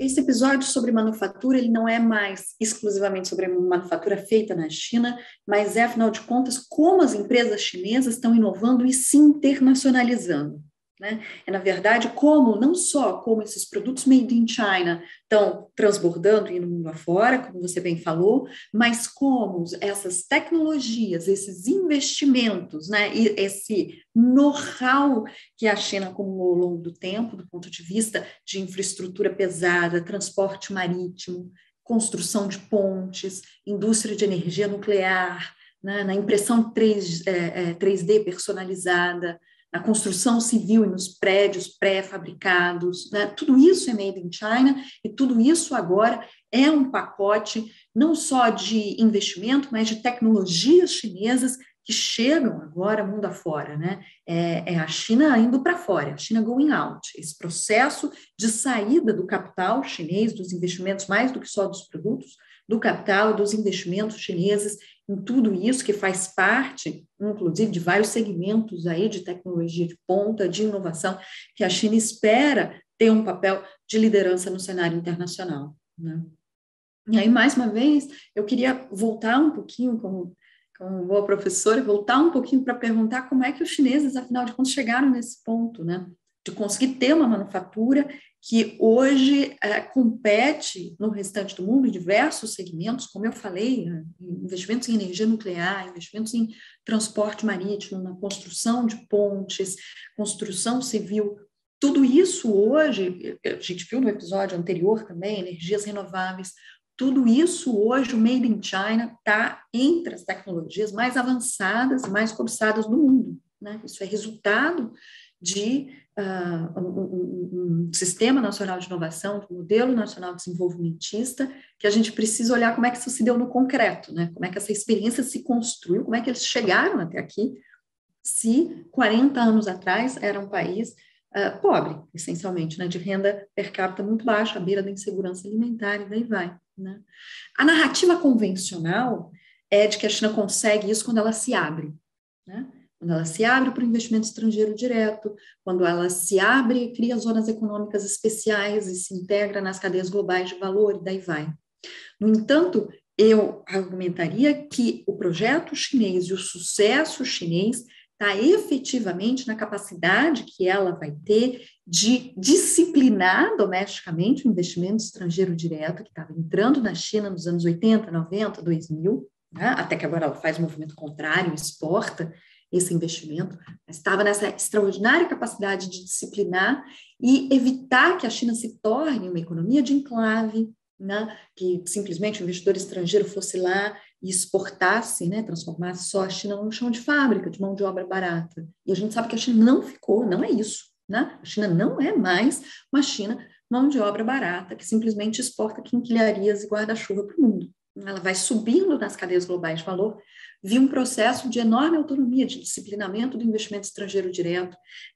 esse episódio sobre manufatura, ele não é mais exclusivamente sobre a manufatura feita na China, mas é, afinal de contas, como as empresas chinesas estão inovando e se internacionalizando. Né? É, na verdade, não só como esses produtos made in China estão transbordando e no mundo afora, como você bem falou, mas como essas tecnologias, esses investimentos, né, e esse know-how que a China acumulou ao longo do tempo, do ponto de vista de infraestrutura pesada, transporte marítimo, construção de pontes, indústria de energia nuclear, né, na impressão 3D personalizada, na construção civil e nos prédios pré-fabricados, né? Tudo isso é made in China e tudo isso agora é um pacote não só de investimento, mas de tecnologias chinesas que chegam agora mundo afora, né? É a China indo para fora, a China going out. Esse processo de saída do capital chinês, dos investimentos mais do que só dos produtos, do capital, dos investimentos chineses, em tudo isso que faz parte, inclusive, de vários segmentos aí de tecnologia de ponta, de inovação, que a China espera ter um papel de liderança no cenário internacional, né? E aí, mais uma vez, eu queria voltar um pouquinho, como boa professora, voltar um pouquinho para perguntar como é que os chineses, afinal de contas, chegaram nesse ponto, né? De conseguir ter uma manufatura que hoje compete no restante do mundo em diversos segmentos, como eu falei, investimentos em energia nuclear, investimentos em transporte marítimo, na construção de pontes, construção civil. Tudo isso hoje, a gente viu no episódio anterior também, energias renováveis, tudo isso hoje, o Made in China está entre as tecnologias mais avançadas, mais cobiçadas do mundo, né? Isso é resultado de um sistema nacional de inovação, de um modelo nacional desenvolvimentista, que a gente precisa olhar como é que isso se deu no concreto, né? Como é que essa experiência se construiu, como é que eles chegaram até aqui, se 40 anos atrás era um país pobre, essencialmente, né? De renda per capita muito baixa, à beira da insegurança alimentar, e daí vai, né? A narrativa convencional é de que a China consegue isso quando ela se abre, né? Quando ela se abre para o investimento estrangeiro direto, quando ela se abre e cria zonas econômicas especiais e se integra nas cadeias globais de valor, e daí vai. No entanto, eu argumentaria que o projeto chinês e o sucesso chinês está efetivamente na capacidade que ela vai ter de disciplinar domesticamente o investimento estrangeiro direto, que estava entrando na China nos anos 80, 90, 2000, né? Até que agora ela faz o movimento contrário, exporta esse investimento, mas estava nessa extraordinária capacidade de disciplinar e evitar que a China se torne uma economia de enclave, né? Que simplesmente o investidor estrangeiro fosse lá e exportasse, né? Transformasse só a China num chão de fábrica, de mão de obra barata. E a gente sabe que a China não ficou, não é isso, né? A China não é mais uma China mão de obra barata, que simplesmente exporta quinquilharias e guarda-chuva para o mundo. Ela vai subindo nas cadeias globais de valor, via um processo de enorme autonomia, de disciplinamento do investimento estrangeiro direto,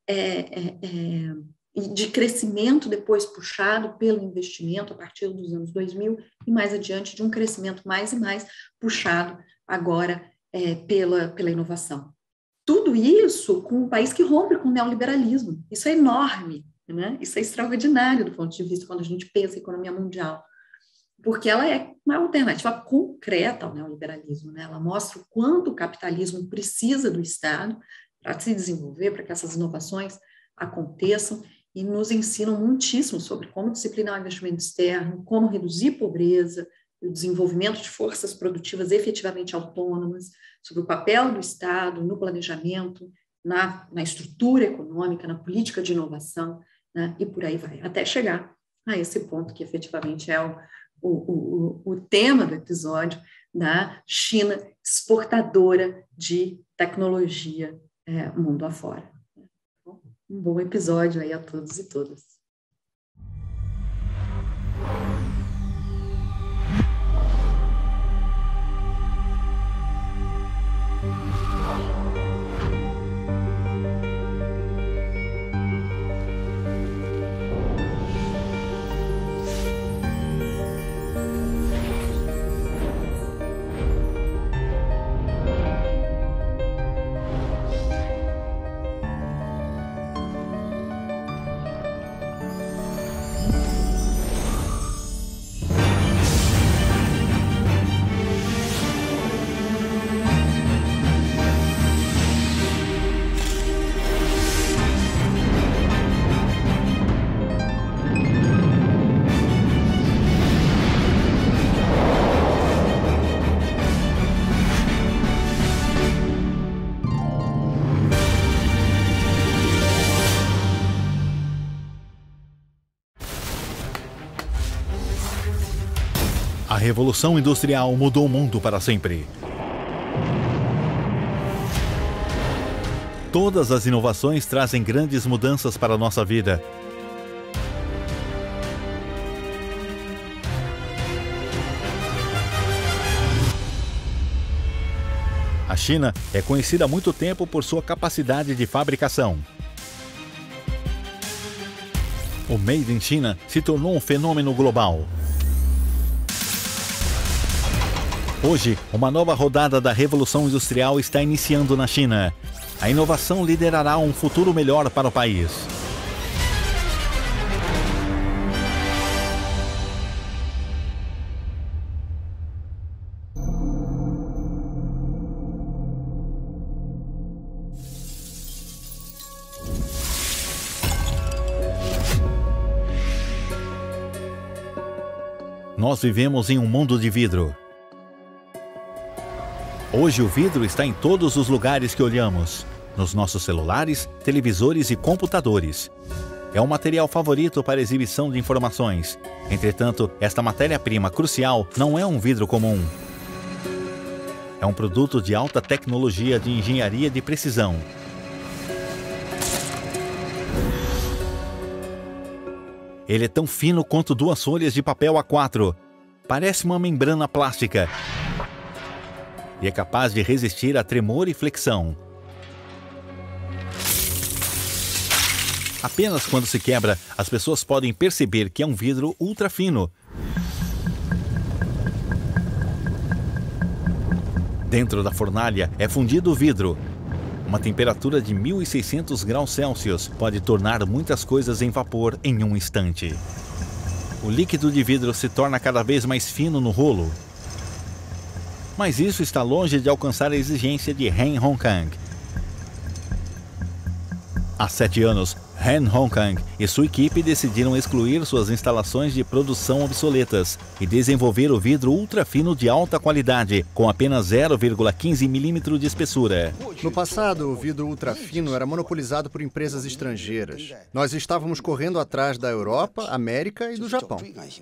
e de crescimento depois puxado pelo investimento a partir dos anos 2000 e mais adiante de um crescimento mais e mais puxado agora pela inovação. Tudo isso com um país que rompe com o neoliberalismo. Isso é enorme, né? Isso é extraordinário do ponto de vista quando a gente pensa em economia mundial, porque ela é uma alternativa concreta ao neoliberalismo, né? Ela mostra o quanto o capitalismo precisa do Estado para se desenvolver, para que essas inovações aconteçam, e nos ensinam muitíssimo sobre como disciplinar o investimento externo, como reduzir pobreza, o desenvolvimento de forças produtivas efetivamente autônomas, sobre o papel do Estado no planejamento, na estrutura econômica, na política de inovação, né? E por aí vai, até chegar a esse ponto que efetivamente é o tema do episódio, da China exportadora de tecnologia mundo afora. Um bom episódio aí a todos e todas. Revolução Industrial mudou o mundo para sempre. Todas as inovações trazem grandes mudanças para a nossa vida. A China é conhecida há muito tempo por sua capacidade de fabricação. O Made in China se tornou um fenômeno global. Hoje, uma nova rodada da Revolução Industrial está iniciando na China. A inovação liderará um futuro melhor para o país. Nós vivemos em um mundo de vidro. Hoje o vidro está em todos os lugares que olhamos, nos nossos celulares, televisores e computadores. É um material favorito para exibição de informações. Entretanto, esta matéria-prima crucial não é um vidro comum. É um produto de alta tecnologia de engenharia de precisão. Ele é tão fino quanto 2 folhas de papel A4. Parece uma membrana plástica. E é capaz de resistir a tremor e flexão. Apenas quando se quebra, as pessoas podem perceber que é um vidro ultra fino. Dentro da fornalha é fundido o vidro. Uma temperatura de 1.600 graus Celsius pode tornar muitas coisas em vapor em um instante. O líquido de vidro se torna cada vez mais fino no rolo. Mas isso está longe de alcançar a exigência de Han Hongkang. Há 7 anos, Han Hongkang e sua equipe decidiram excluir suas instalações de produção obsoletas e desenvolver o vidro ultra fino de alta qualidade, com apenas 0,15 milímetro de espessura. No passado, o vidro ultra fino era monopolizado por empresas estrangeiras. Nós estávamos correndo atrás da Europa, América e do Japão.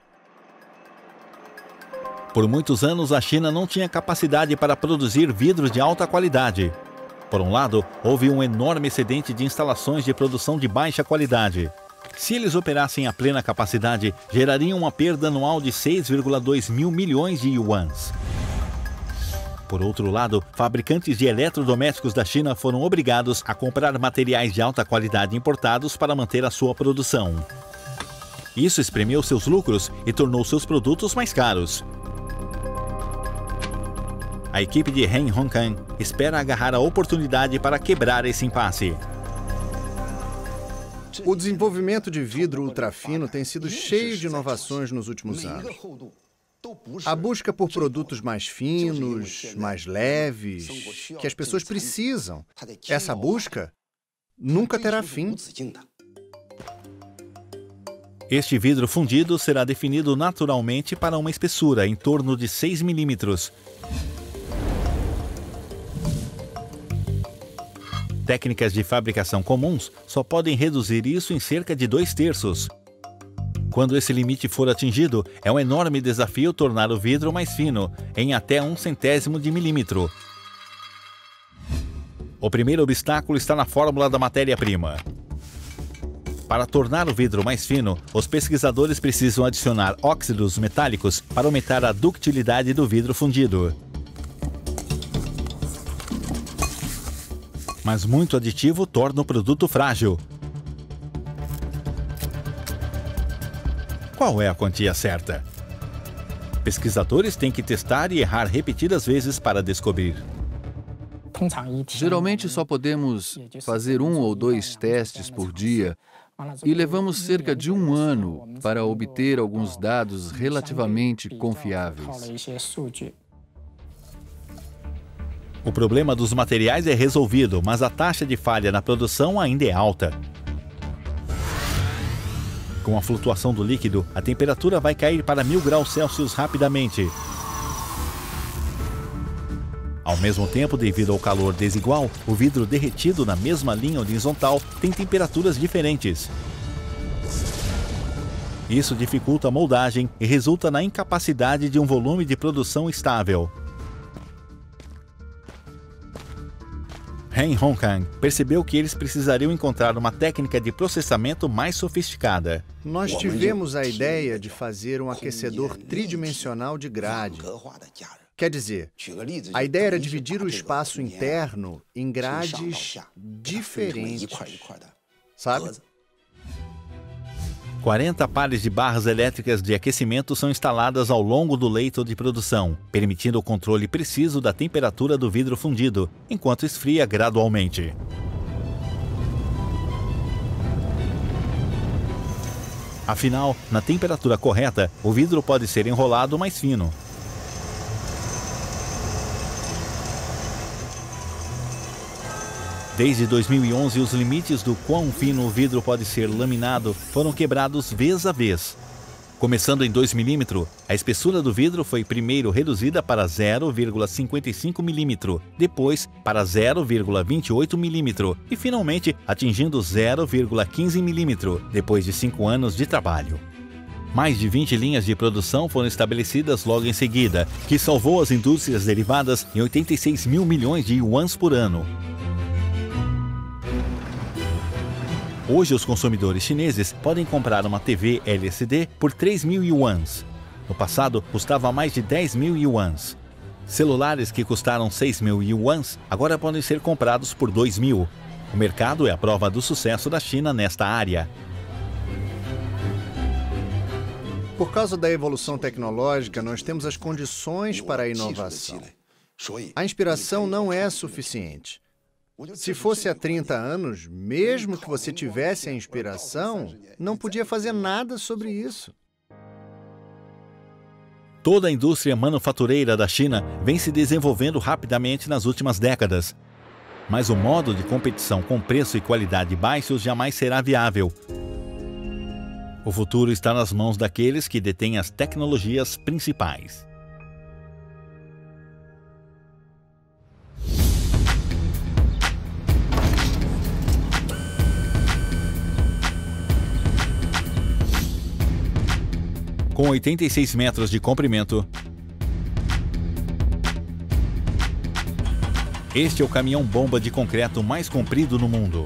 Por muitos anos, a China não tinha capacidade para produzir vidros de alta qualidade. Por um lado, houve um enorme excedente de instalações de produção de baixa qualidade. Se eles operassem a plena capacidade, gerariam uma perda anual de 6,2 mil milhões de yuans. Por outro lado, fabricantes de eletrodomésticos da China foram obrigados a comprar materiais de alta qualidade importados para manter a sua produção. Isso espremeu seus lucros e tornou seus produtos mais caros. A equipe de Han Hongkang espera agarrar a oportunidade para quebrar esse impasse. O desenvolvimento de vidro ultrafino tem sido cheio de inovações nos últimos anos. A busca por produtos mais finos, mais leves, que as pessoas precisam. Essa busca nunca terá fim. Este vidro fundido será definido naturalmente para uma espessura em torno de 6 milímetros. Técnicas de fabricação comuns só podem reduzir isso em cerca de 2/3. Quando esse limite for atingido, é um enorme desafio tornar o vidro mais fino, em até 1/100º de milímetro. O primeiro obstáculo está na fórmula da matéria-prima. Para tornar o vidro mais fino, os pesquisadores precisam adicionar óxidos metálicos para aumentar a ductilidade do vidro fundido. Mas muito aditivo torna o produto frágil. Qual é a quantia certa? Pesquisadores têm que testar e errar repetidas vezes para descobrir. Geralmente só podemos fazer 1 ou 2 testes por dia e levamos cerca de 1 ano para obter alguns dados relativamente confiáveis. O problema dos materiais é resolvido, mas a taxa de falha na produção ainda é alta. Com a flutuação do líquido, a temperatura vai cair para 1000 graus Celsius rapidamente. Ao mesmo tempo, devido ao calor desigual, o vidro derretido na mesma linha horizontal tem temperaturas diferentes. Isso dificulta a moldagem e resulta na incapacidade de um volume de produção estável. Hein Hongkang percebeu que eles precisariam encontrar uma técnica de processamento mais sofisticada. Nós tivemos a ideia de fazer um aquecedor tridimensional de grade. Quer dizer, a ideia era dividir o espaço interno em grades diferentes, sabe? 40 pares de barras elétricas de aquecimento são instaladas ao longo do leito de produção, permitindo o controle preciso da temperatura do vidro fundido, enquanto esfria gradualmente. Afinal, na temperatura correta, o vidro pode ser enrolado mais fino. Desde 2011, os limites do quão fino o vidro pode ser laminado foram quebrados vez a vez. Começando em 2 mm, a espessura do vidro foi primeiro reduzida para 0,55 mm, depois para 0,28 mm e finalmente atingindo 0,15 mm, depois de 5 anos de trabalho. Mais de 20 linhas de produção foram estabelecidas logo em seguida, que salvou as indústrias derivadas em 86 mil milhões de yuans por ano. Hoje, os consumidores chineses podem comprar uma TV LCD por 3.000 yuans. No passado, custava mais de 10.000 yuans. Celulares que custaram 6.000 yuans agora podem ser comprados por 2.000. O mercado é a prova do sucesso da China nesta área. Por causa da evolução tecnológica, nós temos as condições para a inovação. A inspiração não é suficiente. Se fosse há 30 anos, mesmo que você tivesse a inspiração, não podia fazer nada sobre isso. Toda a indústria manufatureira da China vem se desenvolvendo rapidamente nas últimas décadas. Mas o modo de competição com preço e qualidade baixos jamais será viável. O futuro está nas mãos daqueles que detêm as tecnologias principais. Com 86 metros de comprimento, este é o caminhão-bomba de concreto mais comprido no mundo.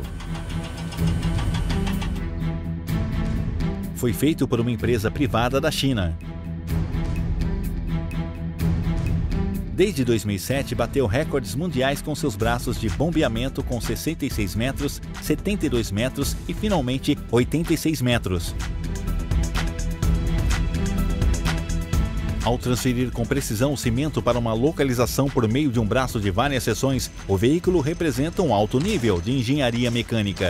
Foi feito por uma empresa privada da China. Desde 2007, bateu recordes mundiais com seus braços de bombeamento com 66 metros, 72 metros e, finalmente, 86 metros. Ao transferir com precisão o cimento para uma localização por meio de um braço de várias seções, o veículo representa um alto nível de engenharia mecânica.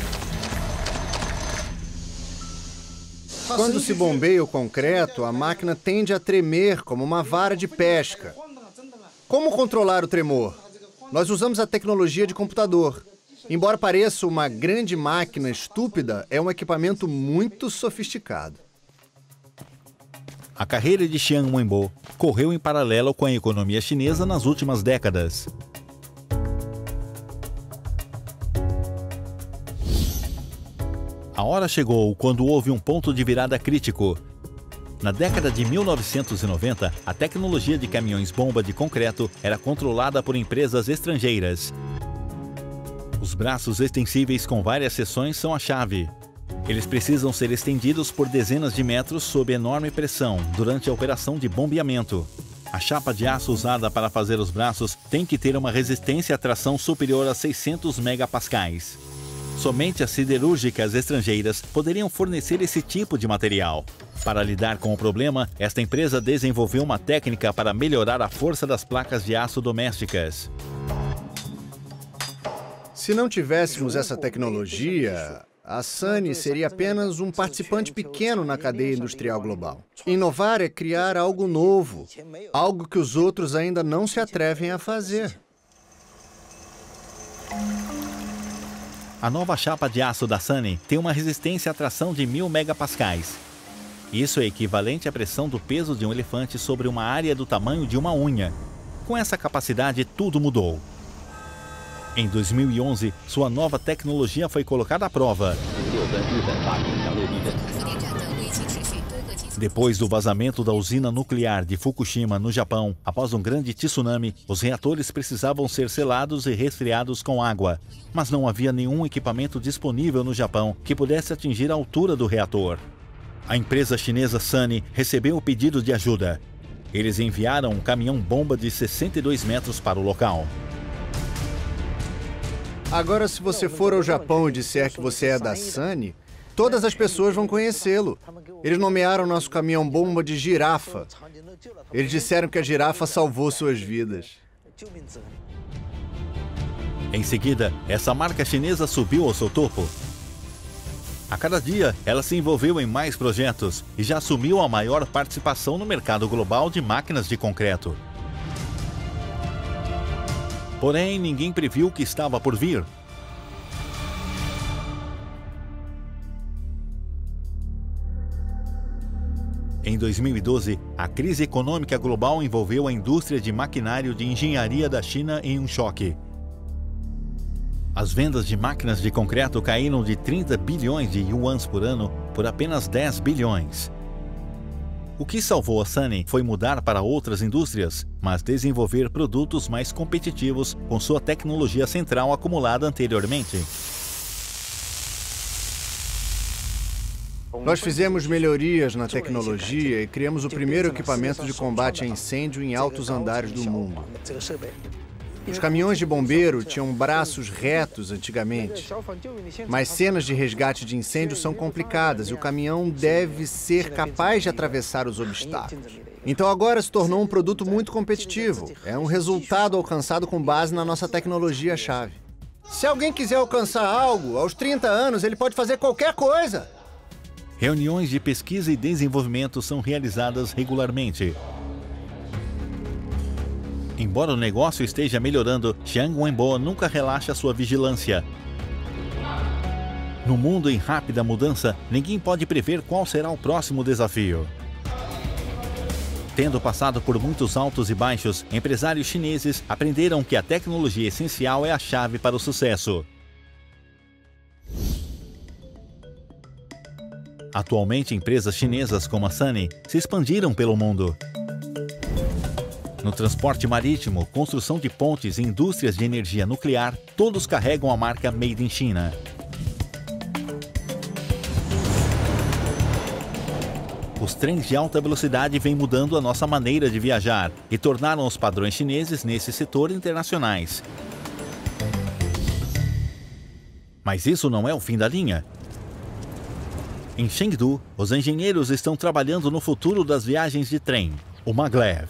Quando se bombeia o concreto, a máquina tende a tremer como uma vara de pesca. Como controlar o tremor? Nós usamos a tecnologia de computador. Embora pareça uma grande máquina estúpida, é um equipamento muito sofisticado. A carreira de Xiang Wenbo correu em paralelo com a economia chinesa nas últimas décadas. A hora chegou quando houve um ponto de virada crítico. Na década de 1990, a tecnologia de caminhões-bomba de concreto era controlada por empresas estrangeiras. Os braços extensíveis com várias seções são a chave. Eles precisam ser estendidos por dezenas de metros sob enorme pressão durante a operação de bombeamento. A chapa de aço usada para fazer os braços tem que ter uma resistência à tração superior a 600 megapascais. Somente as siderúrgicas estrangeiras poderiam fornecer esse tipo de material. Para lidar com o problema, esta empresa desenvolveu uma técnica para melhorar a força das placas de aço domésticas. Se não tivéssemos essa tecnologia, a Sunny seria apenas um participante pequeno na cadeia industrial global. Inovar é criar algo novo, algo que os outros ainda não se atrevem a fazer. A nova chapa de aço da Sunny tem uma resistência à tração de 1000 megapascais. Isso é equivalente à pressão do peso de um elefante sobre uma área do tamanho de uma unha. Com essa capacidade, tudo mudou. Em 2011, sua nova tecnologia foi colocada à prova. Depois do vazamento da usina nuclear de Fukushima, no Japão, após um grande tsunami, os reatores precisavam ser selados e resfriados com água. Mas não havia nenhum equipamento disponível no Japão que pudesse atingir a altura do reator. A empresa chinesa Sunny recebeu o pedido de ajuda. Eles enviaram um caminhão-bomba de 62 metros para o local. Agora, se você for ao Japão e disser que você é da Sunny, todas as pessoas vão conhecê-lo. Eles nomearam nosso caminhão-bomba de girafa. Eles disseram que a girafa salvou suas vidas. Em seguida, essa marca chinesa subiu ao seu topo. A cada dia, ela se envolveu em mais projetos e já assumiu a maior participação no mercado global de máquinas de concreto. Porém, ninguém previu o que estava por vir. Em 2012, a crise econômica global envolveu a indústria de maquinário de engenharia da China em um choque. As vendas de máquinas de concreto caíram de 30 bilhões de yuans por ano por apenas 10 bilhões. O que salvou a Sunny foi mudar para outras indústrias, mas desenvolver produtos mais competitivos com sua tecnologia central acumulada anteriormente. Nós fizemos melhorias na tecnologia e criamos o primeiro equipamento de combate a incêndio em altos andares do mundo. Os caminhões de bombeiro tinham braços retos antigamente, mas cenas de resgate de incêndio são complicadas e o caminhão deve ser capaz de atravessar os obstáculos. Então agora se tornou um produto muito competitivo. É um resultado alcançado com base na nossa tecnologia-chave. Se alguém quiser alcançar algo, aos 30 anos ele pode fazer qualquer coisa. Reuniões de pesquisa e desenvolvimento são realizadas regularmente. Embora o negócio esteja melhorando, Jiang Wenbo nunca relaxa sua vigilância. No mundo em rápida mudança, ninguém pode prever qual será o próximo desafio. Tendo passado por muitos altos e baixos, empresários chineses aprenderam que a tecnologia essencial é a chave para o sucesso. Atualmente, empresas chinesas como a Sunny se expandiram pelo mundo. No transporte marítimo, construção de pontes e indústrias de energia nuclear, todos carregam a marca Made in China. Os trens de alta velocidade vêm mudando a nossa maneira de viajar e tornaram os padrões chineses nesse setor internacionais. Mas isso não é o fim da linha. Em Chengdu, os engenheiros estão trabalhando no futuro das viagens de trem, o maglev.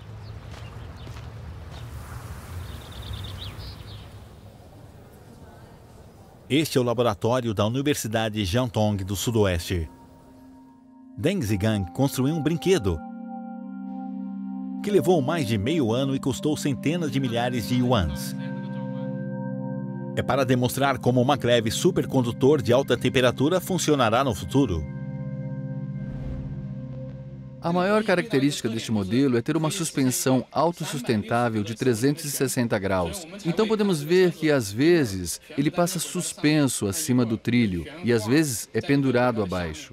Este é o laboratório da Universidade Jiangtong do Sudoeste. Deng Zigang construiu um brinquedo que levou mais de meio ano e custou centenas de milhares de yuans. É para demonstrar como o maglev supercondutor de alta temperatura funcionará no futuro. A maior característica deste modelo é ter uma suspensão autossustentável de 360 graus. Então podemos ver que, às vezes, ele passa suspenso acima do trilho e, às vezes, é pendurado abaixo.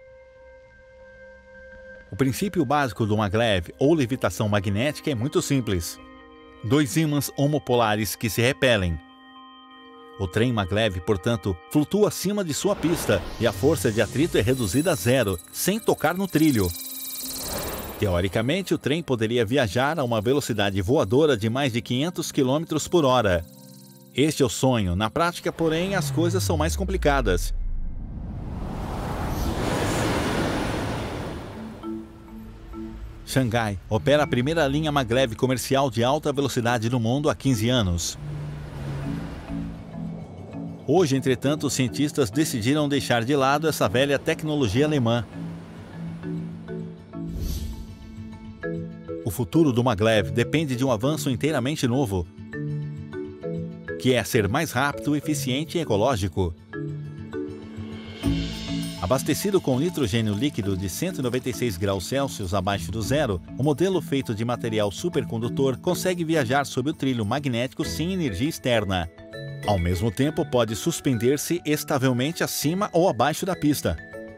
O princípio básico do maglev ou levitação magnética é muito simples. Dois ímãs homopolares que se repelem. O trem maglev, portanto, flutua acima de sua pista e a força de atrito é reduzida a zero, sem tocar no trilho. Teoricamente, o trem poderia viajar a uma velocidade voadora de mais de 500 km por hora. Este é o sonho. Na prática, porém, as coisas são mais complicadas. Xangai opera a primeira linha maglev comercial de alta velocidade no mundo há 15 anos. Hoje, entretanto, os cientistas decidiram deixar de lado essa velha tecnologia alemã. O futuro do maglev depende de um avanço inteiramente novo, que é ser mais rápido, eficiente e ecológico. Abastecido com nitrogênio líquido de 196 graus Celsius abaixo do zero, o modelo feito de material supercondutor consegue viajar sob o trilho magnético sem energia externa. Ao mesmo tempo, pode suspender-se estavelmente acima ou abaixo da pista.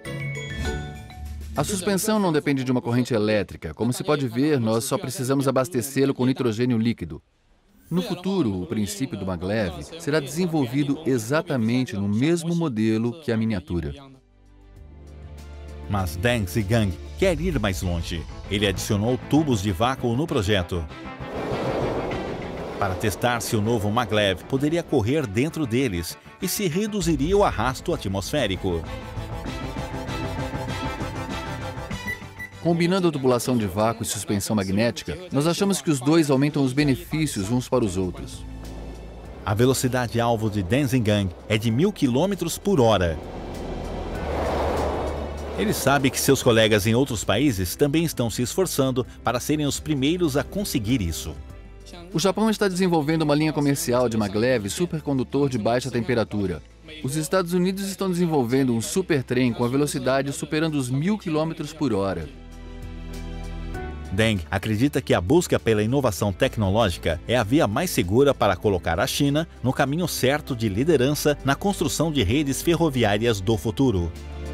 A suspensão não depende de uma corrente elétrica. Como se pode ver, nós só precisamos abastecê-lo com nitrogênio líquido. No futuro, o princípio do maglev será desenvolvido exatamente no mesmo modelo que a miniatura. Mas Deng Zigang quer ir mais longe. Ele adicionou tubos de vácuo no projeto, para testar se o novo maglev poderia correr dentro deles e se reduziria o arrasto atmosférico. Combinando a tubulação de vácuo e suspensão magnética, nós achamos que os dois aumentam os benefícios uns para os outros. A velocidade-alvo de Deng Zigang é de 1000 km por hora. Ele sabe que seus colegas em outros países também estão se esforçando para serem os primeiros a conseguir isso. O Japão está desenvolvendo uma linha comercial de maglev supercondutor de baixa temperatura. Os Estados Unidos estão desenvolvendo um supertrem com a velocidade superando os 1000 km por hora. Deng acredita que a busca pela inovação tecnológica é a via mais segura para colocar a China no caminho certo de liderança na construção de redes ferroviárias do futuro.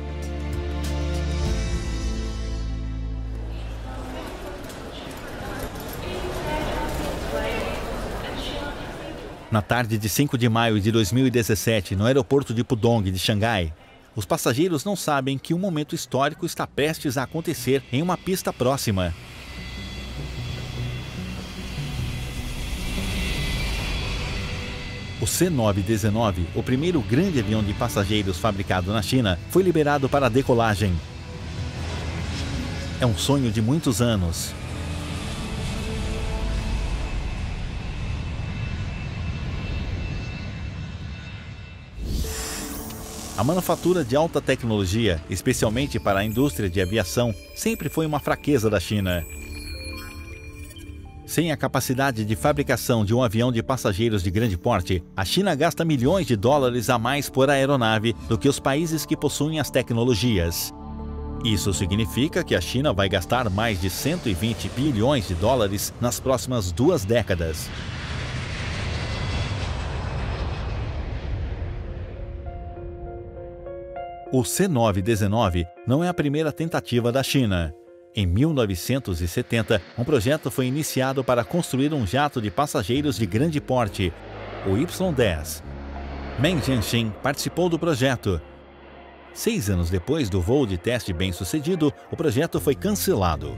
Na tarde de 5 de maio de 2017, no aeroporto de Pudong, de Xangai, os passageiros não sabem que um momento histórico está prestes a acontecer em uma pista próxima. O C-919, o primeiro grande avião de passageiros fabricado na China, foi liberado para a decolagem. É um sonho de muitos anos. A manufatura de alta tecnologia, especialmente para a indústria de aviação, sempre foi uma fraqueza da China. Sem a capacidade de fabricação de um avião de passageiros de grande porte, a China gasta milhões de dólares a mais por aeronave do que os países que possuem as tecnologias. Isso significa que a China vai gastar mais de 120 bilhões de dólares nas próximas 2 décadas. O C-919 não é a primeira tentativa da China. Em 1970, um projeto foi iniciado para construir um jato de passageiros de grande porte, o Y-10. Meng Jianxin participou do projeto. 6 anos depois do voo de teste bem-sucedido, o projeto foi cancelado.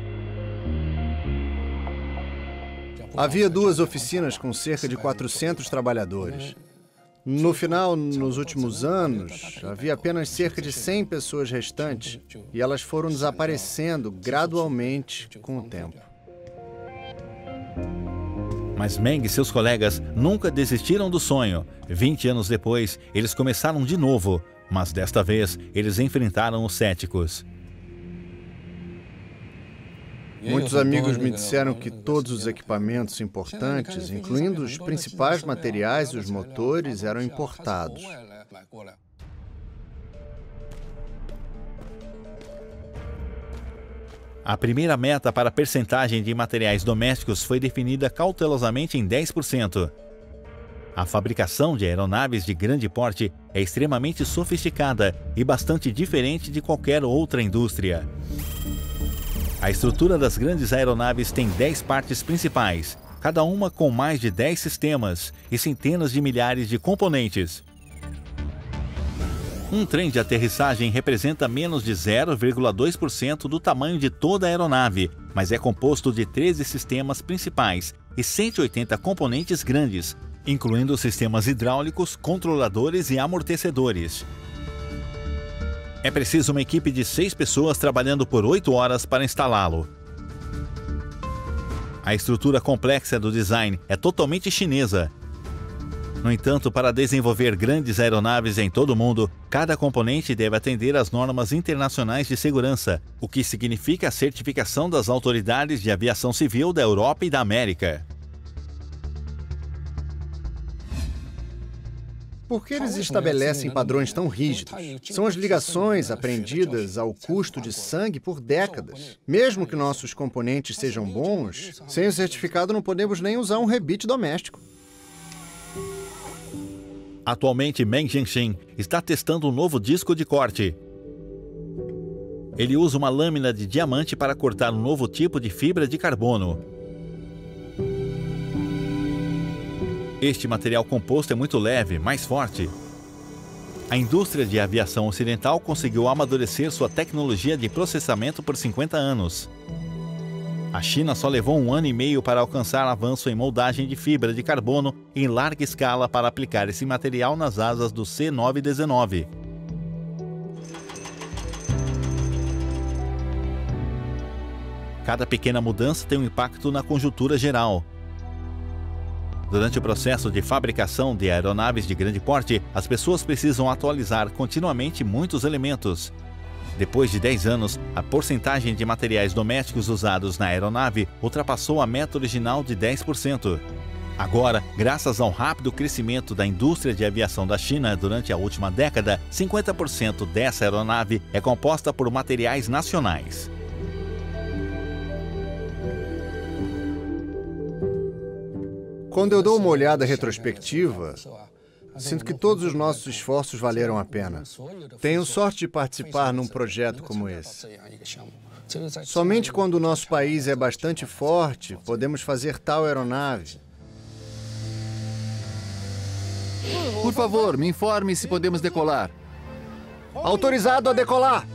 Havia 2 oficinas com cerca de 400 trabalhadores. No final, nos últimos anos, havia apenas cerca de 100 pessoas restantes e elas foram desaparecendo gradualmente com o tempo. Mas Meng e seus colegas nunca desistiram do sonho. 20 anos depois, eles começaram de novo, mas desta vez eles enfrentaram os céticos. Muitos amigos me disseram que todos os equipamentos importantes, incluindo os principais materiais e os motores, eram importados. A primeira meta para a percentagem de materiais domésticos foi definida cautelosamente em 10%. A fabricação de aeronaves de grande porte é extremamente sofisticada e bastante diferente de qualquer outra indústria. A estrutura das grandes aeronaves tem 10 partes principais, cada uma com mais de 10 sistemas e centenas de milhares de componentes. Um trem de aterrissagem representa menos de 0,2% do tamanho de toda a aeronave, mas é composto de 13 sistemas principais e 180 componentes grandes, incluindo sistemas hidráulicos, controladores e amortecedores. É preciso uma equipe de 6 pessoas trabalhando por 8 horas para instalá-lo. A estrutura complexa do design é totalmente chinesa. No entanto, para desenvolver grandes aeronaves em todo o mundo, cada componente deve atender às normas internacionais de segurança, o que significa a certificação das autoridades de aviação civil da Europa e da América. Por que eles estabelecem padrões tão rígidos? São as ligações aprendidas ao custo de sangue por décadas. Mesmo que nossos componentes sejam bons, sem o certificado não podemos nem usar um rebite doméstico. Atualmente, Meng Jianxin está testando um novo disco de corte. Ele usa uma lâmina de diamante para cortar um novo tipo de fibra de carbono. Este material composto é muito leve, mais forte. A indústria de aviação ocidental conseguiu amadurecer sua tecnologia de processamento por 50 anos. A China só levou 1 ano e meio para alcançar avanço em moldagem de fibra de carbono em larga escala para aplicar esse material nas asas do C919. Cada pequena mudança tem um impacto na conjuntura geral. Durante o processo de fabricação de aeronaves de grande porte, as pessoas precisam atualizar continuamente muitos elementos. Depois de 10 anos, a porcentagem de materiais domésticos usados na aeronave ultrapassou a meta original de 10%. Agora, graças ao rápido crescimento da indústria de aviação da China durante a última década, 50% dessa aeronave é composta por materiais nacionais. Quando eu dou uma olhada retrospectiva, sinto que todos os nossos esforços valeram a pena. Tenho sorte de participar num projeto como esse. Somente quando o nosso país é bastante forte, podemos fazer tal aeronave. Por favor, me informe se podemos decolar. Autorizado a decolar!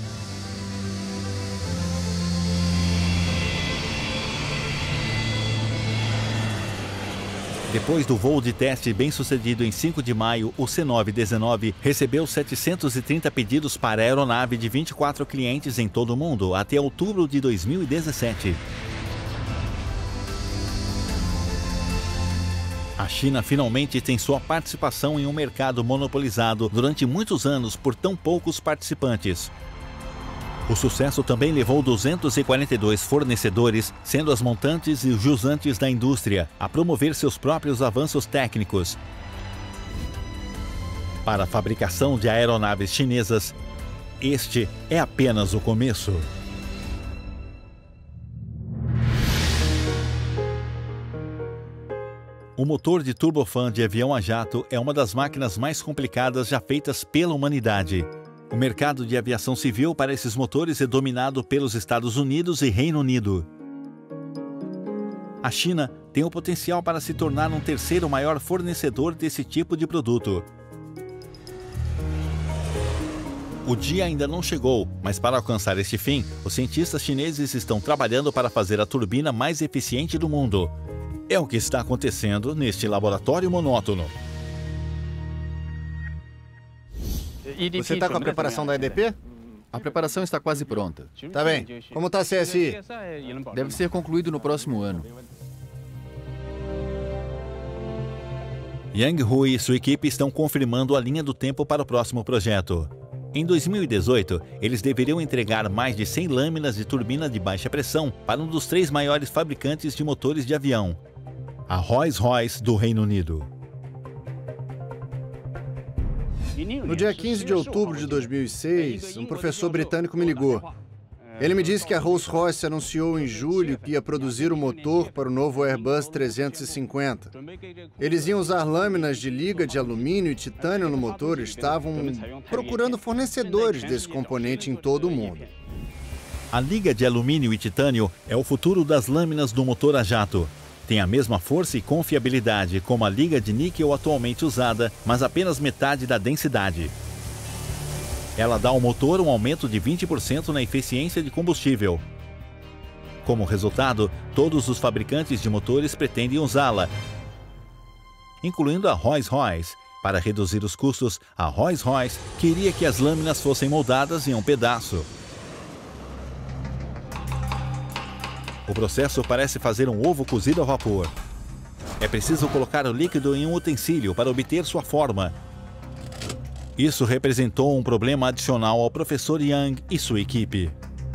Depois do voo de teste bem-sucedido em 5 de maio, o C919 recebeu 730 pedidos para a aeronave de 24 clientes em todo o mundo até outubro de 2017. A China finalmente tem sua participação em um mercado monopolizado durante muitos anos por tão poucos participantes. O sucesso também levou 242 fornecedores, sendo as montantes e os usantes da indústria, a promover seus próprios avanços técnicos. Para a fabricação de aeronaves chinesas, este é apenas o começo. O motor de turbofan de avião a jato é uma das máquinas mais complicadas já feitas pela humanidade. O mercado de aviação civil para esses motores é dominado pelos Estados Unidos e Reino Unido. A China tem o potencial para se tornar um terceiro maior fornecedor desse tipo de produto. O dia ainda não chegou, mas para alcançar este fim, os cientistas chineses estão trabalhando para fazer a turbina mais eficiente do mundo. É o que está acontecendo neste laboratório monótono. Você está com a preparação da EDP? A preparação está quase pronta. Tá bem. Como está a CSI? Deve ser concluído no próximo ano. Yang Hui e sua equipe estão confirmando a linha do tempo para o próximo projeto. Em 2018, eles deveriam entregar mais de 100 lâminas de turbina de baixa pressão para um dos 3 maiores fabricantes de motores de avião, a Rolls-Royce do Reino Unido. No dia 15 de outubro de 2006, um professor britânico me ligou. Ele me disse que a Rolls-Royce anunciou em julho que ia produzir o motor para o novo Airbus 350. Eles iam usar lâminas de liga de alumínio e titânio no motor e estavam procurando fornecedores desse componente em todo o mundo. A liga de alumínio e titânio é o futuro das lâminas do motor a jato. Tem a mesma força e confiabilidade como a liga de níquel atualmente usada, mas apenas metade da densidade. Ela dá ao motor um aumento de 20% na eficiência de combustível. Como resultado, todos os fabricantes de motores pretendem usá-la, incluindo a Rolls-Royce. Para reduzir os custos, a Rolls-Royce queria que as lâminas fossem moldadas em um pedaço. O processo parece fazer um ovo cozido a vapor. É preciso colocar o líquido em um utensílio para obter sua forma. Isso representou um problema adicional ao professor Yang e sua equipe.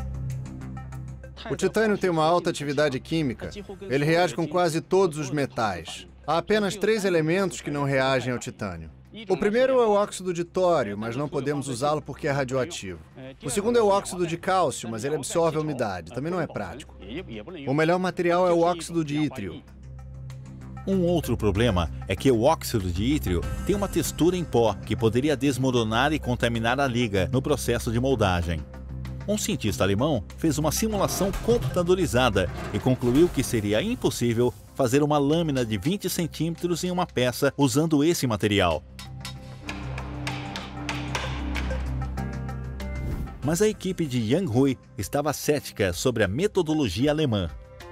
O titânio tem uma alta atividade química. Ele reage com quase todos os metais. Há apenas 3 elementos que não reagem ao titânio. O primeiro é o óxido de tório, mas não podemos usá-lo porque é radioativo. O segundo é o óxido de cálcio, mas ele absorve a umidade, também não é prático. O melhor material é o óxido de ítrio. Um outro problema é que o óxido de ítrio tem uma textura em pó que poderia desmoronar e contaminar a liga no processo de moldagem. Um cientista alemão fez uma simulação computadorizada e concluiu que seria impossível fazer uma lâmina de 20 centímetros em uma peça usando esse material. Mas a equipe de Yang Hui estava cética sobre a metodologia alemã.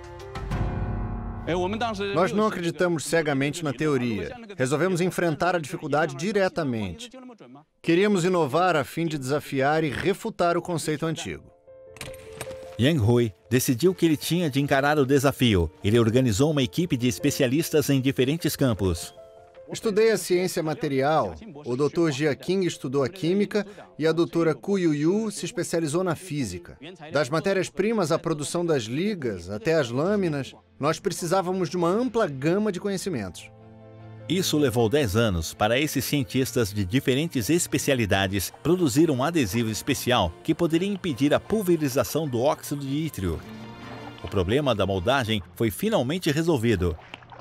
Nós não acreditamos cegamente na teoria. Resolvemos enfrentar a dificuldade diretamente. Queríamos inovar a fim de desafiar e refutar o conceito antigo. Yang Hui decidiu que ele tinha de encarar o desafio. Ele organizou uma equipe de especialistas em diferentes campos. Estudei a ciência material, o Dr. Jia Qing estudou a química e a doutora Ku Yuyu se especializou na física. Das matérias-primas à produção das ligas, até as lâminas, nós precisávamos de uma ampla gama de conhecimentos. Isso levou 10 anos para esses cientistas de diferentes especialidades produzir um adesivo especial que poderia impedir a pulverização do óxido de ítrio. O problema da moldagem foi finalmente resolvido.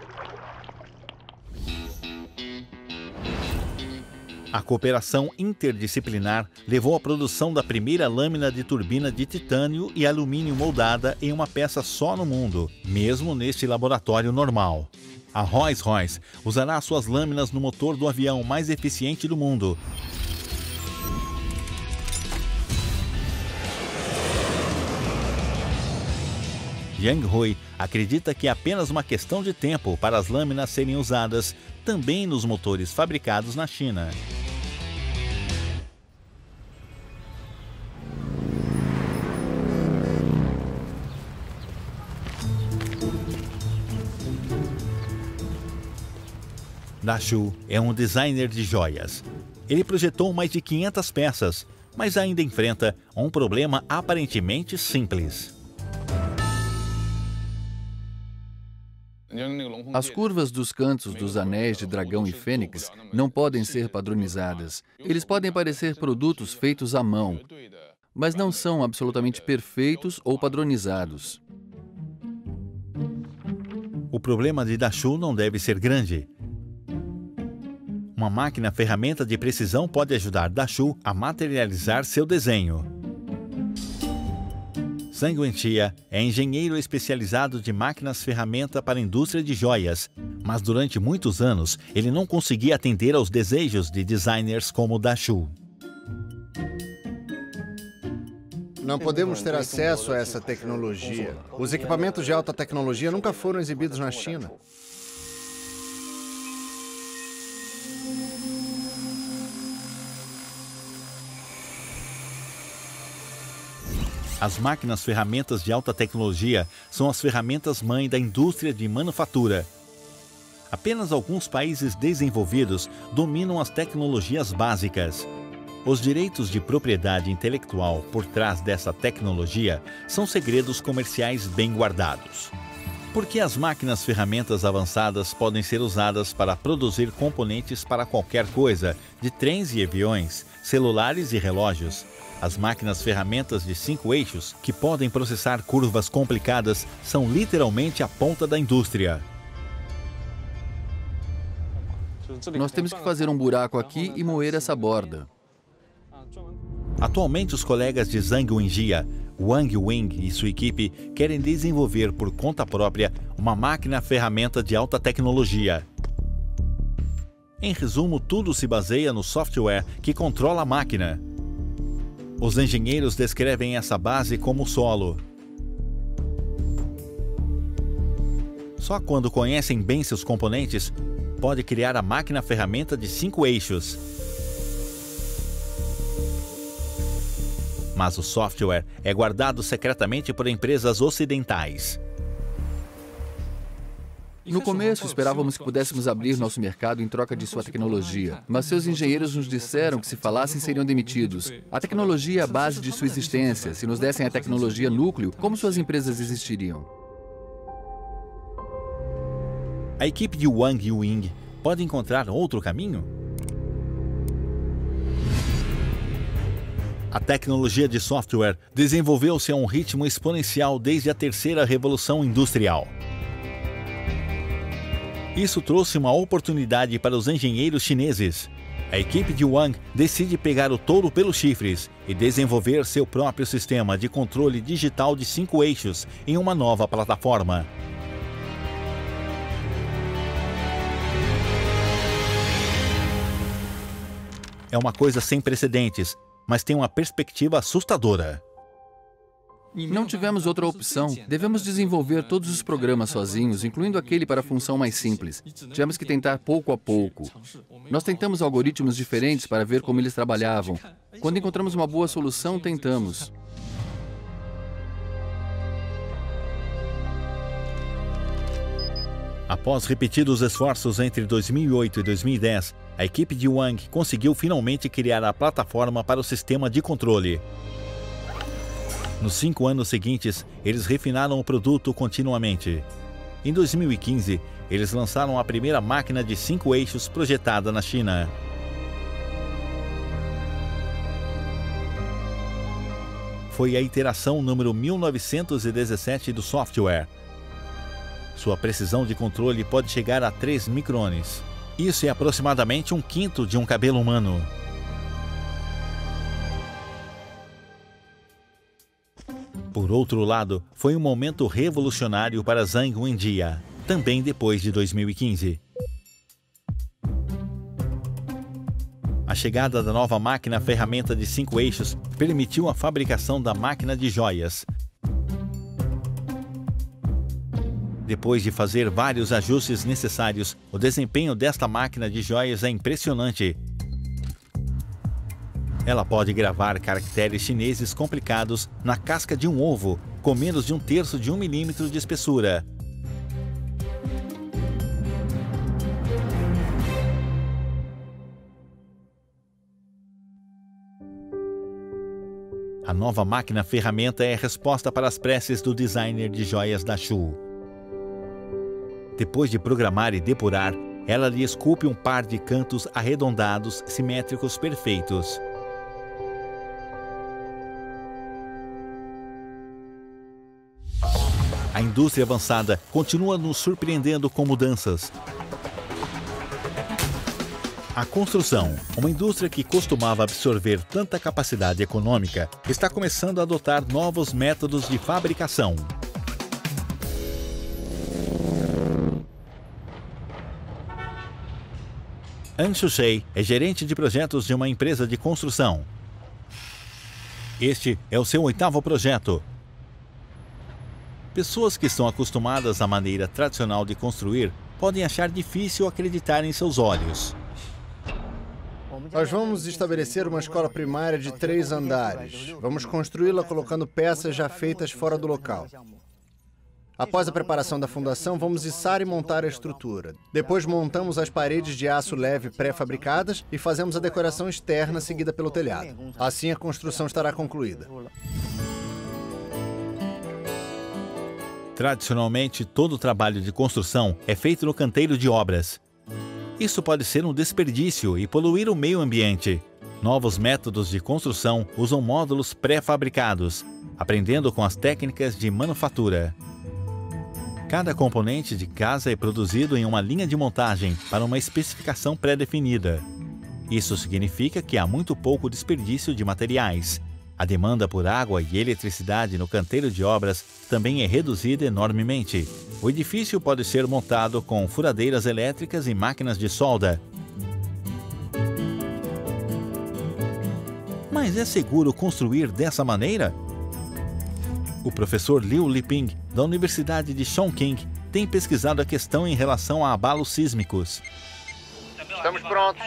A cooperação interdisciplinar levou à produção da primeira lâmina de turbina de titânio e alumínio moldada em uma peça só no mundo, mesmo neste laboratório normal. A Rolls-Royce usará suas lâminas no motor do avião mais eficiente do mundo. Yang Hui acredita que é apenas uma questão de tempo para as lâminas serem usadas também nos motores fabricados na China. Da Shu é um designer de joias. Ele projetou mais de 500 peças, mas ainda enfrenta um problema aparentemente simples. As curvas dos cantos dos anéis de dragão e fênix não podem ser padronizadas. Eles podem parecer produtos feitos à mão, mas não são absolutamente perfeitos ou padronizados. O problema de Da Shu não deve ser grande. Uma máquina-ferramenta de precisão pode ajudar Da Shu a materializar seu desenho. Zhang Wenjia é engenheiro especializado de máquinas-ferramenta para a indústria de joias, mas durante muitos anos ele não conseguia atender aos desejos de designers como Da Shu. Não podemos ter acesso a essa tecnologia. Os equipamentos de alta tecnologia nunca foram exibidos na China. As máquinas-ferramentas de alta tecnologia são as ferramentas-mãe da indústria de manufatura. Apenas alguns países desenvolvidos dominam as tecnologias básicas. Os direitos de propriedade intelectual por trás dessa tecnologia são segredos comerciais bem guardados. Porque as máquinas-ferramentas avançadas podem ser usadas para produzir componentes para qualquer coisa, de trens e aviões, celulares e relógios. As máquinas-ferramentas de 5 eixos, que podem processar curvas complicadas, são literalmente a ponta da indústria. Nós temos que fazer um buraco aqui e moer essa borda. Atualmente, os colegas de Zhang Wenjia, Wang Wing e sua equipe querem desenvolver por conta própria uma máquina-ferramenta de alta tecnologia. Em resumo, tudo se baseia no software que controla a máquina. Os engenheiros descrevem essa base como solo. Só quando conhecem bem seus componentes, pode criar a máquina-ferramenta de 5 eixos. Mas o software é guardado secretamente por empresas ocidentais. No começo, esperávamos que pudéssemos abrir nosso mercado em troca de sua tecnologia, mas seus engenheiros nos disseram que se falassem seriam demitidos. A tecnologia é a base de sua existência. Se nos dessem a tecnologia núcleo, como suas empresas existiriam? A equipe de Wang Wing pode encontrar outro caminho? A tecnologia de software desenvolveu-se a um ritmo exponencial desde a terceira revolução industrial. Isso trouxe uma oportunidade para os engenheiros chineses. A equipe de Wang decide pegar o touro pelos chifres e desenvolver seu próprio sistema de controle digital de 5 eixos em uma nova plataforma. É uma coisa sem precedentes, mas tem uma perspectiva assustadora. Não tivemos outra opção. Devemos desenvolver todos os programas sozinhos, incluindo aquele para a função mais simples. Tivemos que tentar pouco a pouco. Nós tentamos algoritmos diferentes para ver como eles trabalhavam. Quando encontramos uma boa solução, tentamos. Após repetidos esforços entre 2008 e 2010, a equipe de Wang conseguiu finalmente criar a plataforma para o sistema de controle. Nos 5 anos seguintes, eles refinaram o produto continuamente. Em 2015, eles lançaram a primeira máquina de 5 eixos projetada na China. Foi a iteração número 1917 do software. Sua precisão de controle pode chegar a 3 micrones. Isso é aproximadamente 1/5 de um cabelo humano. Por outro lado, foi um momento revolucionário para Zhang Wenjia, também depois de 2015. A chegada da nova máquina-ferramenta de 5 eixos permitiu a fabricação da máquina de joias. Depois de fazer vários ajustes necessários, o desempenho desta máquina de joias é impressionante. Ela pode gravar caracteres chineses complicados na casca de um ovo, com menos de 1/3 de 1 milímetro de espessura. A nova máquina-ferramenta é a resposta para as preces do designer de joias da Shu. Depois de programar e depurar, ela lhe esculpe um par de cantos arredondados, simétricos perfeitos. A indústria avançada continua nos surpreendendo com mudanças. A construção, uma indústria que costumava absorver tanta capacidade econômica, está começando a adotar novos métodos de fabricação. An Shushei é gerente de projetos de uma empresa de construção. Este é o seu 8º projeto. Pessoas que estão acostumadas à maneira tradicional de construir podem achar difícil acreditar em seus olhos. Nós vamos estabelecer uma escola primária de 3 andares. Vamos construí-la colocando peças já feitas fora do local. Após a preparação da fundação, vamos içar e montar a estrutura. Depois montamos as paredes de aço leve pré-fabricadas e fazemos a decoração externa seguida pelo telhado. Assim a construção estará concluída. Tradicionalmente, todo o trabalho de construção é feito no canteiro de obras. Isso pode ser um desperdício e poluir o meio ambiente. Novos métodos de construção usam módulos pré-fabricados, aprendendo com as técnicas de manufatura. Cada componente de casa é produzido em uma linha de montagem para uma especificação pré-definida. Isso significa que há muito pouco desperdício de materiais. A demanda por água e eletricidade no canteiro de obras também é reduzida enormemente. O edifício pode ser montado com furadeiras elétricas e máquinas de solda. Mas é seguro construir dessa maneira? O professor Liu Liping, da Universidade de Chongqing, tem pesquisado a questão em relação a abalos sísmicos. Estamos prontos.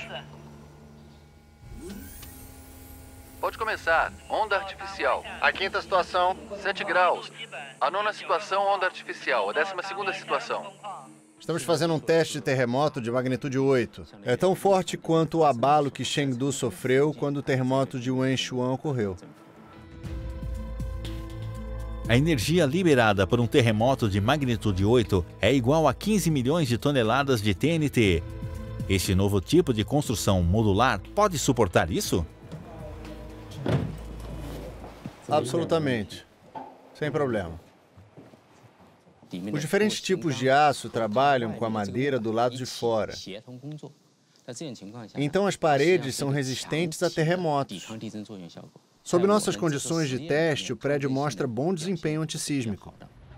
Pode começar. Onda artificial. A 5ª situação. 7 graus. A 9ª situação, onda artificial. A 12ª situação. Estamos fazendo um teste de terremoto de magnitude 8. É tão forte quanto o abalo que Chengdu sofreu quando o terremoto de Wenchuan ocorreu. A energia liberada por um terremoto de magnitude 8 é igual a 15 milhões de toneladas de TNT. Este novo tipo de construção modular pode suportar isso? Absolutamente. Sem problema. Os diferentes tipos de aço trabalham com a madeira do lado de fora. Então as paredes são resistentes a terremotos. Sob nossas condições de teste, o prédio mostra bom desempenho antissísmico.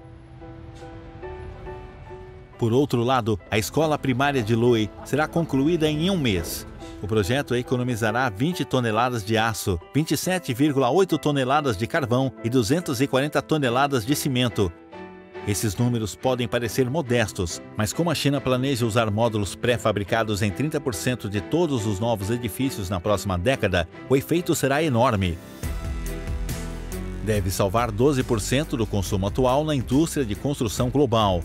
Por outro lado, a escola primária de Louis será concluída em um mês. O projeto economizará 20 toneladas de aço, 27,8 toneladas de carvão e 240 toneladas de cimento. Esses números podem parecer modestos, mas como a China planeja usar módulos pré-fabricados em 30% de todos os novos edifícios na próxima década, o efeito será enorme. Deve salvar 12% do consumo atual na indústria de construção global.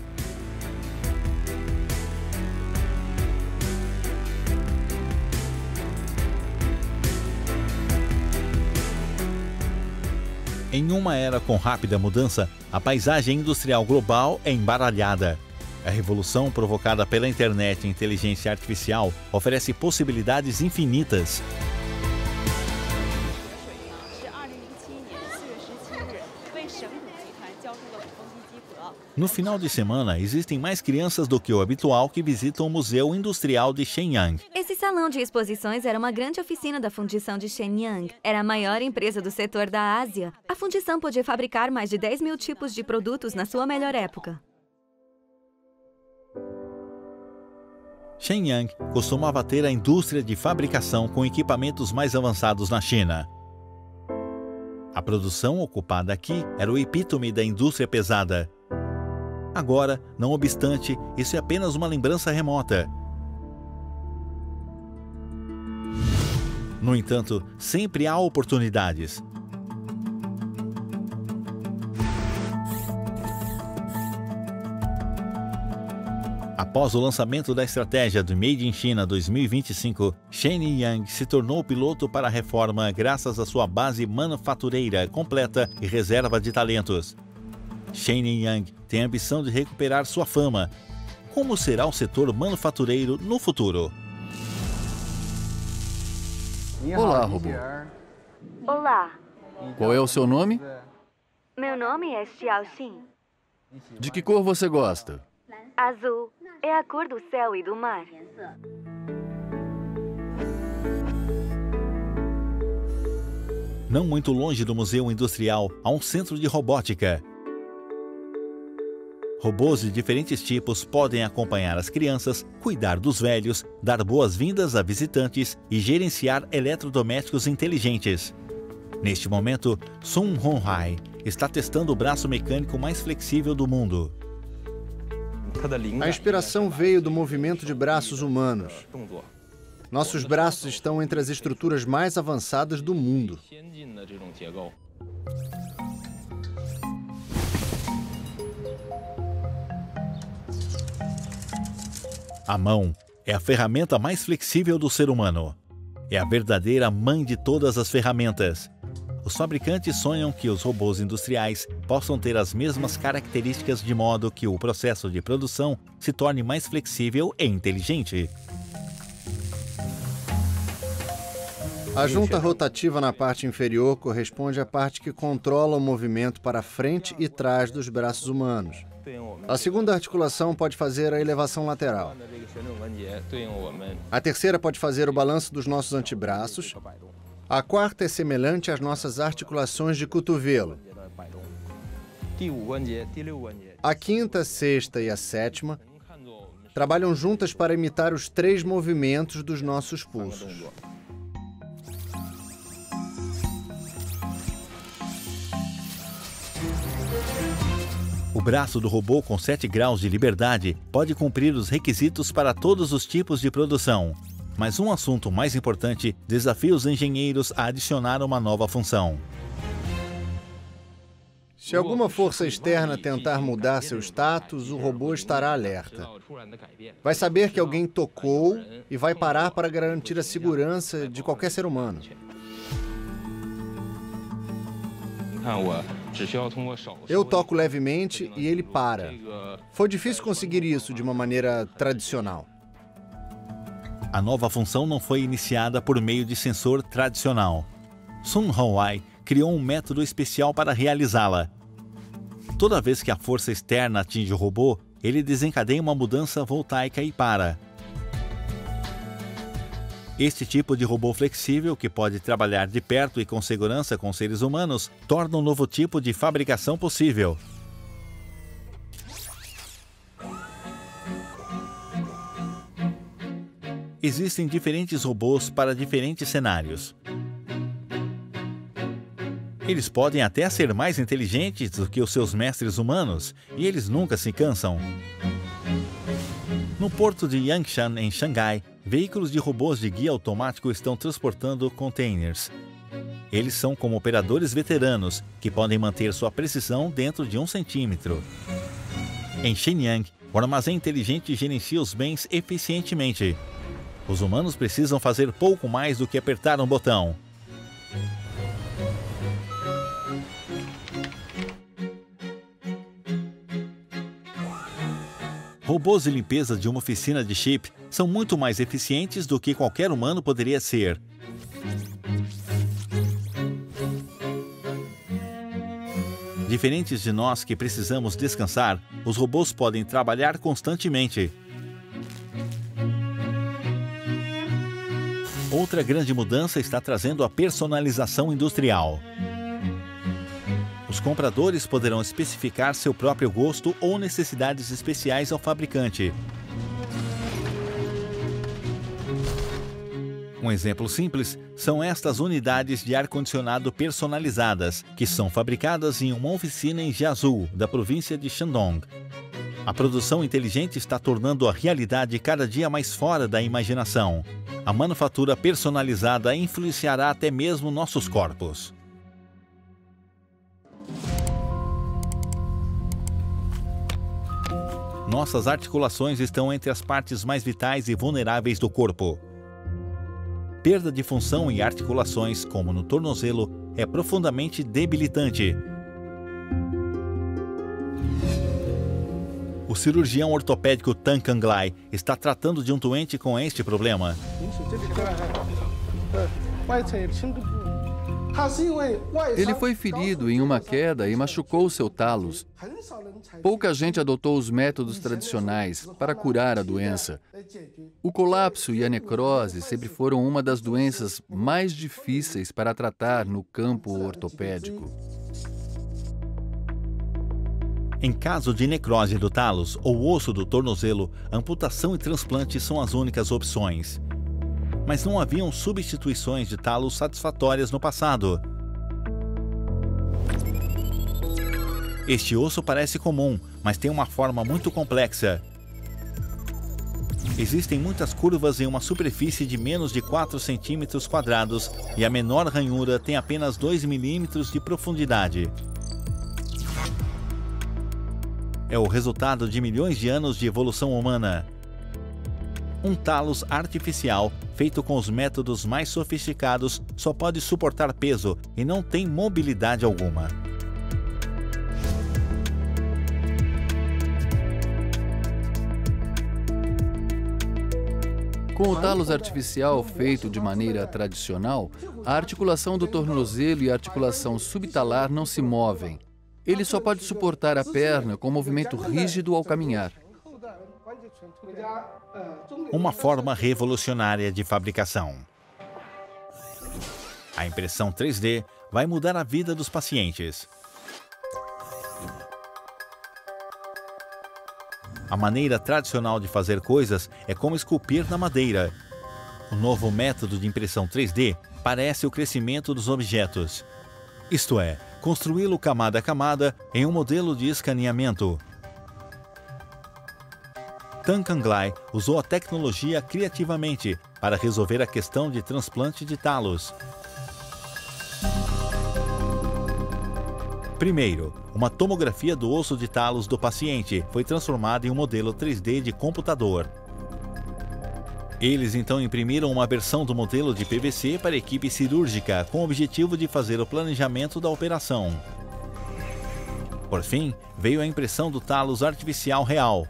Em uma era com rápida mudança, a paisagem industrial global é embaralhada. A revolução provocada pela internet e inteligência artificial oferece possibilidades infinitas. No final de semana, existem mais crianças do que o habitual que visitam o Museu Industrial de Shenyang. Esse salão de exposições era uma grande oficina da fundição de Shenyang. Era a maior empresa do setor da Ásia. A fundição podia fabricar mais de 10 mil tipos de produtos na sua melhor época. Shenyang costumava ter a indústria de fabricação com equipamentos mais avançados na China. A produção ocupada aqui era o epítome da indústria pesada. Agora, não obstante, isso é apenas uma lembrança remota. No entanto, sempre há oportunidades. Após o lançamento da estratégia do Made in China 2025, Shenyang se tornou piloto para a reforma graças à sua base manufatureira completa e reserva de talentos. Shenyang tem a ambição de recuperar sua fama. Como será o setor manufatureiro no futuro? Olá, robô. Olá, Qual é o seu nome? meu nome é Xiaoxin. De que cor você gosta? Azul é a cor do céu e do mar. Não muito longe do Museu Industrial, há um centro de robótica. Robôs de diferentes tipos podem acompanhar as crianças, cuidar dos velhos, dar boas-vindas a visitantes e gerenciar eletrodomésticos inteligentes. Neste momento, Sun Honghai está testando o braço mecânico mais flexível do mundo. A inspiração veio do movimento de braços humanos. Nossos braços estão entre as estruturas mais avançadas do mundo. A mão é a ferramenta mais flexível do ser humano. É a verdadeira mãe de todas as ferramentas. Os fabricantes sonham que os robôs industriais possam ter as mesmas características de modo que o processo de produção se torne mais flexível e inteligente. A junta rotativa na parte inferior corresponde à parte que controla o movimento para frente e trás dos braços humanos. A segunda articulação pode fazer a elevação lateral. A terceira pode fazer o balanço dos nossos antebraços. A quarta é semelhante às nossas articulações de cotovelo. A quinta, sexta e a sétima trabalham juntas para imitar os 3 movimentos dos nossos pulsos. O braço do robô com 7 graus de liberdade pode cumprir os requisitos para todos os tipos de produção. Mas um assunto mais importante desafia os engenheiros a adicionar uma nova função. Se alguma força externa tentar mudar seu status, o robô estará alerta. Vai saber que alguém tocou e vai parar para garantir a segurança de qualquer ser humano. Eu toco levemente e ele para. Foi difícil conseguir isso de uma maneira tradicional. A nova função não foi iniciada por meio de sensor tradicional. Sun Honghai criou um método especial para realizá-la. Toda vez que a força externa atinge o robô, ele desencadeia uma mudança voltaica e para. Este tipo de robô flexível, que pode trabalhar de perto e com segurança com seres humanos, torna um novo tipo de fabricação possível. Existem diferentes robôs para diferentes cenários. Eles podem até ser mais inteligentes do que os seus mestres humanos, e eles nunca se cansam. No porto de Yangshan, em Xangai, veículos de robôs de guia automático estão transportando containers. Eles são como operadores veteranos, que podem manter sua precisão dentro de 1 centímetro. Em Shenyang, o armazém inteligente gerencia os bens eficientemente. Os humanos precisam fazer pouco mais do que apertar um botão. Robôs de limpeza de uma oficina de chip são muito mais eficientes do que qualquer humano poderia ser. Diferentes de nós que precisamos descansar, os robôs podem trabalhar constantemente. Outra grande mudança está trazendo a personalização industrial. Os compradores poderão especificar seu próprio gosto ou necessidades especiais ao fabricante. Um exemplo simples são estas unidades de ar-condicionado personalizadas, que são fabricadas em uma oficina em Jiazhou, da província de Shandong. A produção inteligente está tornando a realidade cada dia mais fora da imaginação. A manufatura personalizada influenciará até mesmo nossos corpos. Nossas articulações estão entre as partes mais vitais e vulneráveis do corpo. Perda de função em articulações, como no tornozelo, é profundamente debilitante. O cirurgião ortopédico Tan Kanglai está tratando de um doente com este problema. Ele foi ferido em uma queda e machucou seu talos. Pouca gente adotou os métodos tradicionais para curar a doença. O colapso e a necrose sempre foram uma das doenças mais difíceis para tratar no campo ortopédico. Em caso de necrose do talos ou osso do tornozelo, amputação e transplante são as únicas opções. Mas não haviam substituições de talos satisfatórias no passado. Este osso parece comum, mas tem uma forma muito complexa. Existem muitas curvas em uma superfície de menos de 4 centímetros quadrados e a menor ranhura tem apenas 2 milímetros de profundidade. É o resultado de milhões de anos de evolução humana. Um talos artificial, feito com os métodos mais sofisticados, só pode suportar peso e não tem mobilidade alguma. Com o talos artificial feito de maneira tradicional, a articulação do tornozelo e a articulação subtalar não se movem. Ele só pode suportar a perna com movimento rígido ao caminhar. Uma forma revolucionária de fabricação. A impressão 3D vai mudar a vida dos pacientes. A maneira tradicional de fazer coisas é como esculpir na madeira. O novo método de impressão 3D parece o crescimento dos objetos. Isto é, construí-lo camada a camada em um modelo de escaneamento. Tan Kanglai usou a tecnologia criativamente para resolver a questão de transplante de talos. Primeiro, uma tomografia do osso de talos do paciente foi transformada em um modelo 3D de computador. Eles então imprimiram uma versão do modelo de PVC para a equipe cirúrgica com o objetivo de fazer o planejamento da operação. Por fim, veio a impressão do talos artificial real.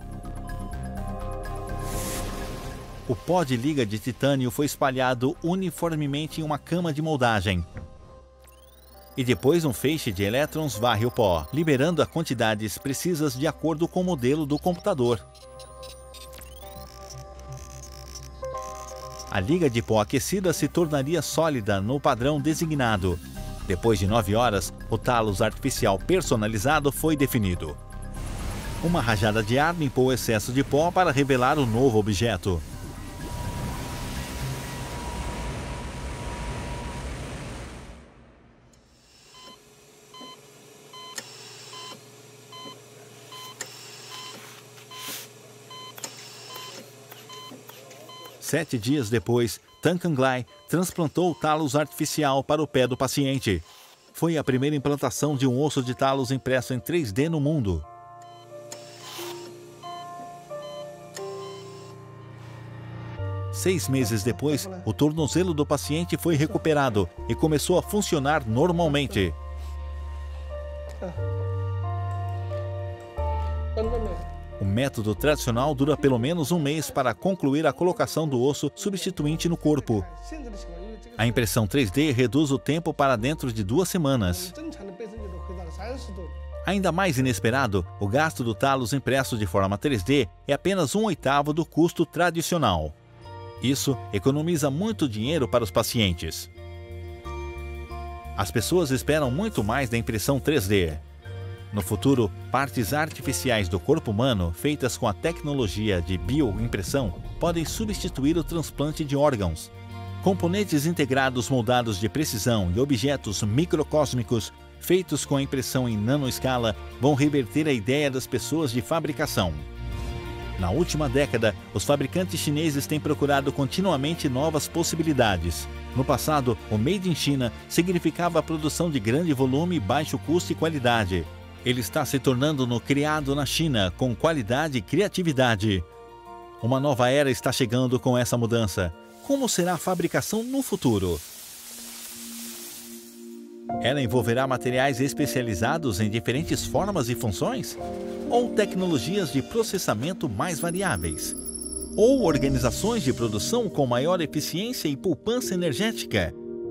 O pó de liga de titânio foi espalhado uniformemente em uma cama de moldagem. e depois um feixe de elétrons varre o pó, liberando as quantidades precisas de acordo com o modelo do computador. A liga de pó aquecida se tornaria sólida no padrão designado. Depois de 9 horas, o talos artificial personalizado foi definido. Uma rajada de ar limpou o excesso de pó para revelar o novo objeto. Sete dias depois, Tankanglai transplantou o talos artificial para o pé do paciente. Foi a primeira implantação de um osso de talos impresso em 3D no mundo. Seis meses depois, o tornozelo do paciente foi recuperado e começou a funcionar normalmente. O método tradicional dura pelo menos um mês para concluir a colocação do osso substituinte no corpo. A impressão 3D reduz o tempo para dentro de 2 semanas. Ainda mais inesperado, o gasto do talos impresso de forma 3D é apenas 1/8 do custo tradicional. Isso economiza muito dinheiro para os pacientes. As pessoas esperam muito mais da impressão 3D. No futuro, partes artificiais do corpo humano, feitas com a tecnologia de bioimpressão, podem substituir o transplante de órgãos. Componentes integrados moldados de precisão e objetos microcósmicos, feitos com a impressão em nanoescala, vão reverter a ideia das pessoas de fabricação. Na última década, os fabricantes chineses têm procurado continuamente novas possibilidades. No passado, o Made in China significava a produção de grande volume, baixo custo e qualidade. Ele está se tornando no criado na China, com qualidade e criatividade. Uma nova era está chegando com essa mudança. Como será a fabricação no futuro? Ela envolverá materiais especializados em diferentes formas e funções? Ou tecnologias de processamento mais variáveis? Ou organizações de produção com maior eficiência e poupança energética?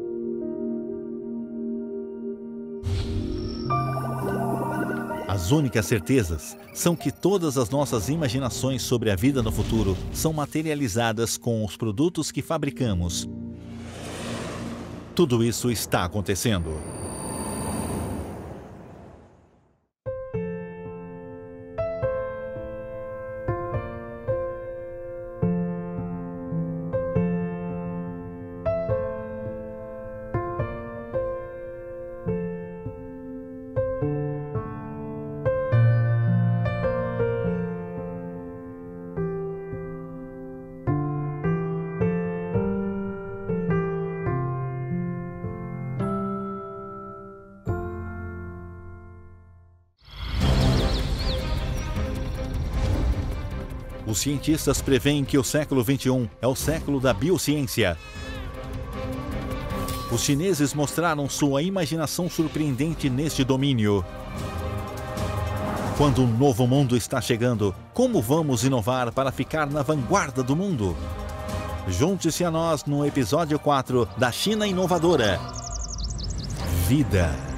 As únicas certezas são que todas as nossas imaginações sobre a vida no futuro são materializadas com os produtos que fabricamos. Tudo isso está acontecendo. Os cientistas preveem que o século XXI é o século da biociência. Os chineses mostraram sua imaginação surpreendente neste domínio. Quando um novo mundo está chegando, como vamos inovar para ficar na vanguarda do mundo? Junte-se a nós no episódio 4 da China Inovadora. Vida.